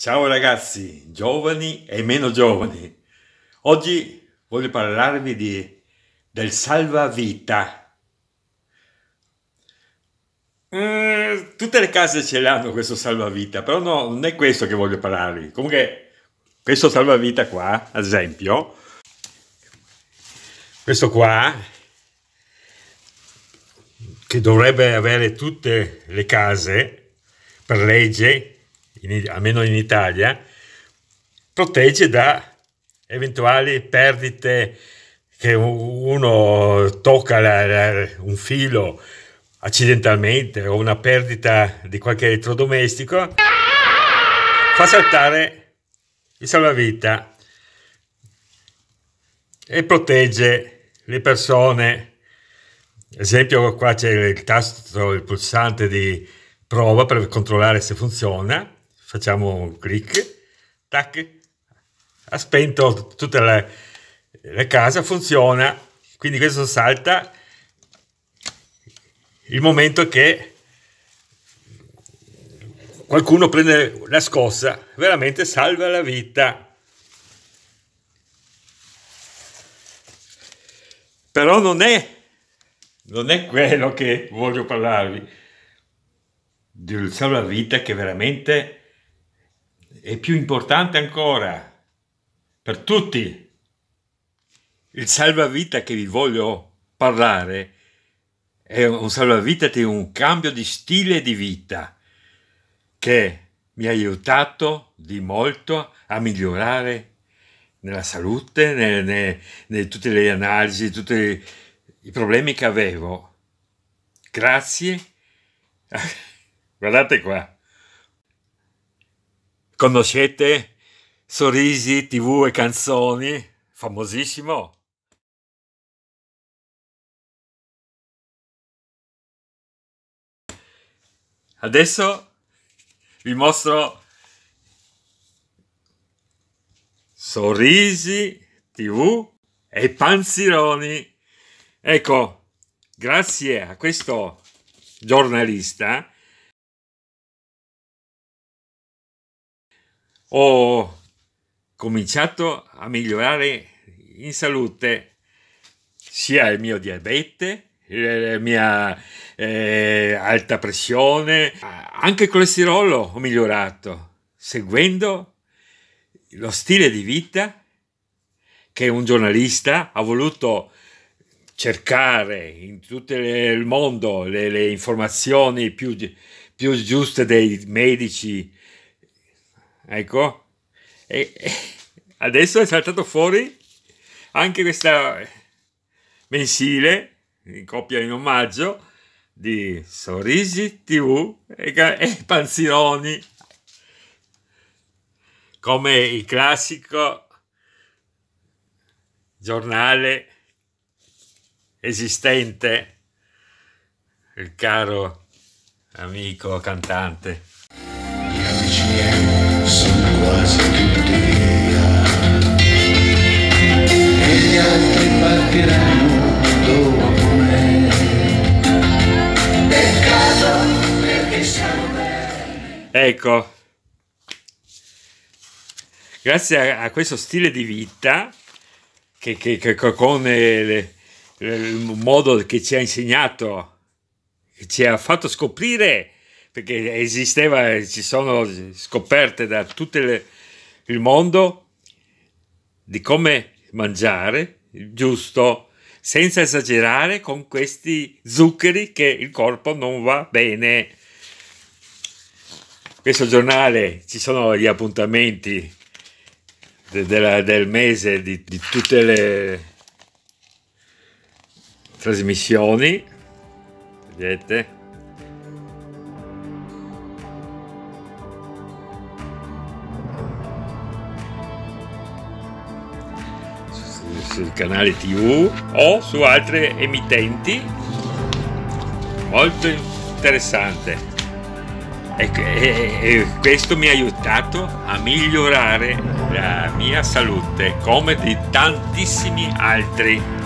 Ciao ragazzi, giovani e meno giovani. Oggi voglio parlarvi del salvavita. Tutte le case ce l'hanno questo salvavita, però no, non è questo che voglio parlarvi. Comunque, questo salvavita qua, ad esempio, questo qua, che dovrebbe avere tutte le case per legge, almeno in Italia, protegge da eventuali perdite, che uno tocca un filo accidentalmente o una perdita di qualche elettrodomestico, fa saltare il salvavita e protegge le persone. Ad esempio qua c'è il tasto, il pulsante di prova per controllare se funziona. Facciamo un clic, tac, ha spento tutta la casa, funziona. Quindi questo salta il momento che qualcuno prende la scossa, veramente salva la vita. Però non è quello che voglio parlarvi, del salvavita, che veramente è più importante ancora per tutti. Il salvavita che vi voglio parlare è un salvavita di un cambio di stile di vita che mi ha aiutato di molto a migliorare nella salute, nelle tutte le analisi, tutti i problemi che avevo. Grazie. Guardate qua. Conoscete Sorrisi, TV e Canzoni? Famosissimo. Adesso vi mostro Sorrisi, TV e Panzironi. Ecco, grazie a questo giornalista ho cominciato a migliorare in salute sia il mio diabete, la mia alta pressione, anche il colesterolo ho migliorato, seguendo lo stile di vita che un giornalista ha voluto cercare in tutto il mondo, le informazioni più giuste dei medici. Ecco, e adesso è saltato fuori anche questa mensile in coppia in omaggio di Sorrisi, TV e Panzironi, come il classico giornale esistente, il caro amico cantante. Gli amici miei sono quasi tutti via e gli altri partiranno dopo me. Peccato perché sono bene. Ecco, grazie a questo stile di vita che con il modo che ci ha insegnato, che ci ha fatto scoprire, perché esisteva, ci sono scoperte da tutto il mondo di come mangiare giusto, senza esagerare con questi zuccheri che il corpo non va bene. Questo giornale ci sono gli appuntamenti del mese di tutte le trasmissioni, vedete? Sul canale TV o su altre emittenti, molto interessante, e questo mi ha aiutato a migliorare la mia salute come di tantissimi altri.